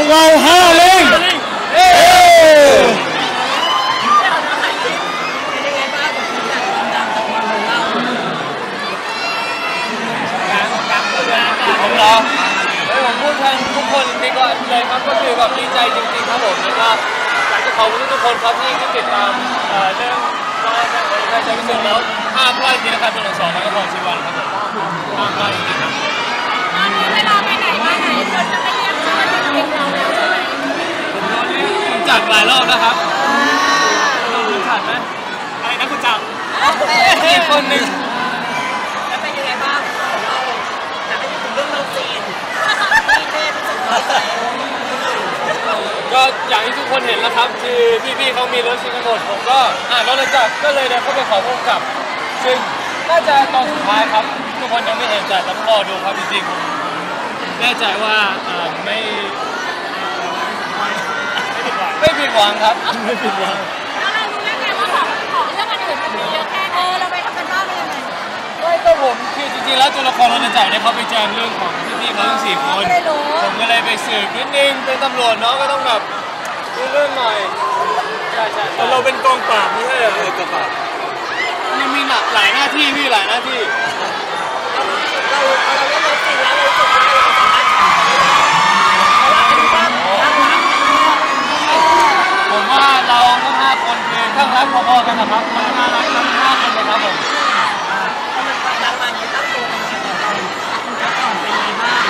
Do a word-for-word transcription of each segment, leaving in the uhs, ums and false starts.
เราห้าลิงเอ๊ผมเหรอเฮ้ยผมพูดแทนทุกคนจริงๆก็เลยครับก็คือแบบดีใจจริงๆครับผมแล้วก็อยากจะขอบคุณทุกคนครับที่ติดตามเรื่องว่าจะไปใช้พิเศษแล้วห้ามพลาดจริงนะครับตัวสองนักบอลชีวันครับผมห้ามพลาดจริงๆครับตอนนี้เวลาไปไหนมาไหนคนจะไม่เรียกชื่อจริงๆเราแล้วใช่ไหมผมโดนรู้จักหลายรอบนะครับโดนรู้จักไหมอะไรนะคุณจักอีกคนหนึ่งแล้วเป็นยังไงบ้างเราอยากให้พูดถึงเรื่องเราซีนมีเทพสุดเลยก็อย่างที่ทุกคนเห็นแล้วครับคือพี่ๆเขามีรถชิงกันหมดผมก็อ่านรถเลยจักก็เลยเดินเข้าไปขอพุ่งกลับซึ่งน่าจะตอนสุดท้ายครับทุกคนยังไม่เห็นแต่ต้องรอดูครับจริงๆแน่ใจว่าไม่ไม่ผิดหวังครับไม่ผิดหวังแล้วเรารู้ได้ไงว่าของของเรื่องอื่นมันมีเยอะแค่ไหนเราไปทำกันบ้านเป็นยังไงไม่ก็ผมคือจริงๆแล้วตัวละครรถจักรเนี่ยเขาไปเจอเรื่องของพี่ๆเขาทั้งสี่คนผมก็เลยไปสืบนิดนึงเป็นตำรวจเนาะก็ต้องแบบรู้เรื่องหน่อยใช่ใช่แต่เราเป็นกองปราบไม่ใช่เหรอกองปราบมันมีหลายหน้าที่พี่หลายหน้าที่เราเราเล่นรถจริงแล้วเราสุดท้ายเราสามารถผมว่าเราทั้งห้าคนคือทั้งรักพอๆกันนะครับมันน่ารักทั้งห้าคนเลยครับผมรางวัลนี้ตั้งตัวเป็นยังไงบ้างจะก่อนเป็นยังไงบ้าง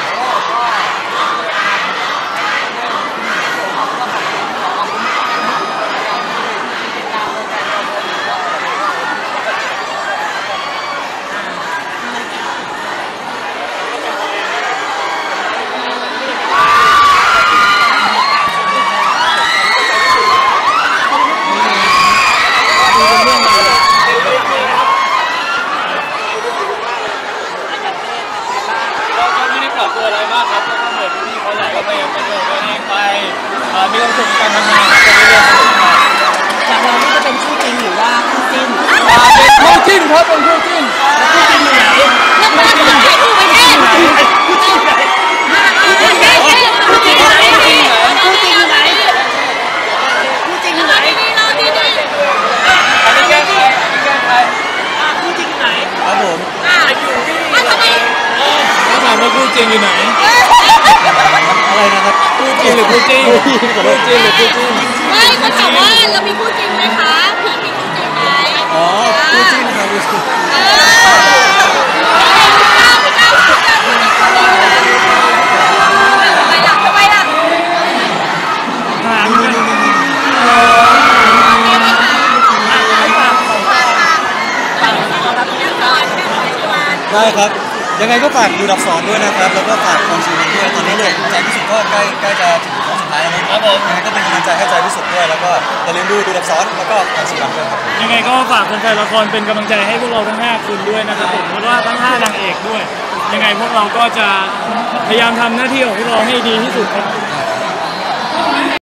ตัวอะไรมากครับก็เหมือนพี่เขาแหละก็พยายามเป็นตัวเองไปมีความสุขการทำงานไปเรื่อยๆจากเราที่จะเป็นคู่จริงหรือว่าคู่จิ้นเป็นคู่จิ้นครับเป็นคู่จิ้นคู่จริงอยู่ไหนคู่จริงอยู่ไหนคู่จริงอยู่ไหนคู่จริงอยู่ไหนคู่จริงอยู่ไหนคู่จริงอยู่ไหนคู่จริงอยู่ไหนเราดีดีอันนี้แก้ใครอันนี้แก้ใครคู่จริงอยู่ไหนครับผมอ่าอยู่ที่ทำไมแล้วถามว่าคู่จริงอยู่ไหนอะไรนะครับคู่จริงหรือคู่จริงคู่จริงหรือคู่จริงไม่เขาถามว่าเรามีคู่จริงไหมคะพี่มีคู่จริงไหมอ๋อคู่จริงครับคู่จริงทำไมล่ะทำไมล่ะถามได้ครับยังไงก็ฝากดูดับสอนด้วยนะครับแล้วก็ฝากความชีวิตด้วยตอนนี้เนี่ยใจพิสุทธิ์ก็ใกล้ใกล้จะถึงครั้งสุดท้ายแล้วนะครับผมยังไงก็เป็นกำลังใจให้ใจพิสุทธิ์ด้วยแล้วก็อย่าลืมดูดูดับสอนแล้วก็ความชีวิตด้วยครับยังไงก็ฝากแฟนๆละครเป็นกำลังใจให้พวกเราทั้งห้าคนด้วยนะครับผมเพราะว่าทั้งห้านางเอกด้วยยังไงพวกเราก็จะพยายามทำหน้าที่ของพวกเราให้ดีที่สุดครับ